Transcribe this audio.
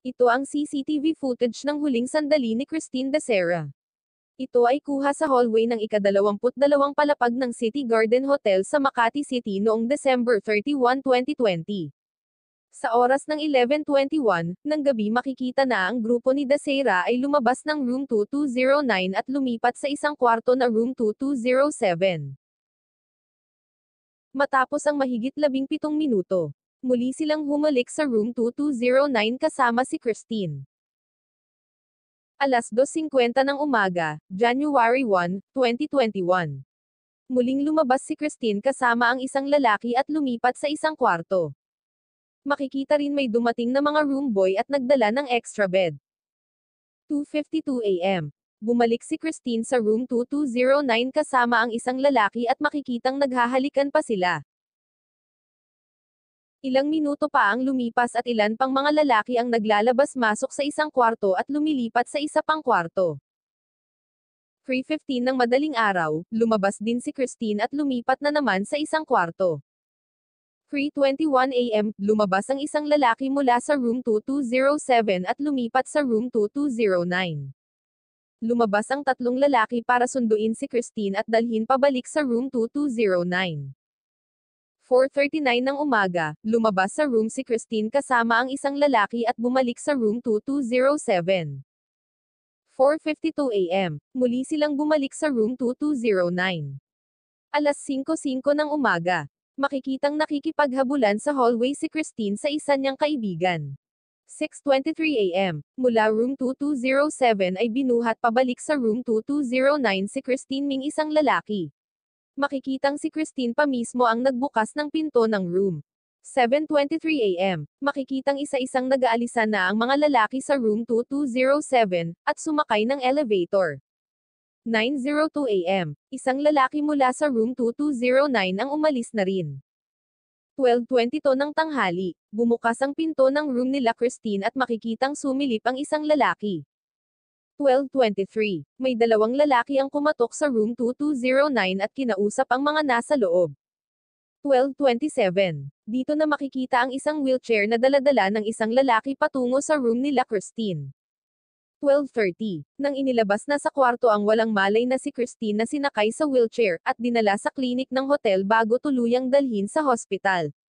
Ito ang CCTV footage ng huling sandali ni Christine Dacera. Ito ay kuha sa hallway ng ika-22 palapag ng City Garden Hotel sa Makati City noong December 31, 2020. Sa oras ng 11:21 ng gabi makikita na ang grupo ni Dacera ay lumabas ng room 2209 at lumipat sa isang kwarto na room 2207. Matapos ang mahigit 17 minuto, muli silang humalik sa room 2209 kasama si Christine. Alas 2:50 ng umaga, January 1, 2021. Muling lumabas si Christine kasama ang isang lalaki at lumipat sa isang kwarto. Makikita rin may dumating na mga room boy at nagdala ng extra bed. 2:52 AM. Bumalik si Christine sa room 2209 kasama ang isang lalaki at makikitang naghahalikan pa sila. Ilang minuto pa ang lumipas at ilan pang mga lalaki ang naglalabas-masok sa isang kwarto at lumilipat sa isa pang kwarto. 3:15 ng madaling araw, lumabas din si Christine at lumipat na naman sa isang kwarto. 3:21 AM, lumabas ang isang lalaki mula sa room 2207 at lumipat sa room 2209. Lumabas ang tatlong lalaki para sunduin si Christine at dalhin pabalik sa room 2209. 4:39 ng umaga, lumabas sa room si Christine kasama ang isang lalaki at bumalik sa room 2207. 4:52 AM, muli silang bumalik sa room 2209. Alas 5:05 ng umaga, makikitang nakikipaghabulan sa hallway si Christine sa isa niyang kaibigan. 6:23 AM, mula room 2207 ay binuhat pabalik sa room 2209 si Christine ming isang lalaki. Makikitang si Christine pa mismo ang nagbukas ng pinto ng room. 7:23 AM, makikitang isa-isang nag-aalisan na ang mga lalaki sa room 2207, at sumakay ng elevator. 9:02 AM, isang lalaki mula sa room 2209 ang umalis na rin. 12:22 ng tanghali, bumukas ang pinto ng room nila Christine at makikitang sumilip ang isang lalaki. 12:23, may dalawang lalaki ang kumatok sa room 2209 at kinausap ang mga nasa loob. 12:27, dito na makikita ang isang wheelchair na daladala ng isang lalaki patungo sa room nila Christine. 12:30, nang inilabas na sa kwarto ang walang malay na si Christine na sinakay sa wheelchair, at dinala sa klinik ng hotel bago tuluyang dalhin sa hospital.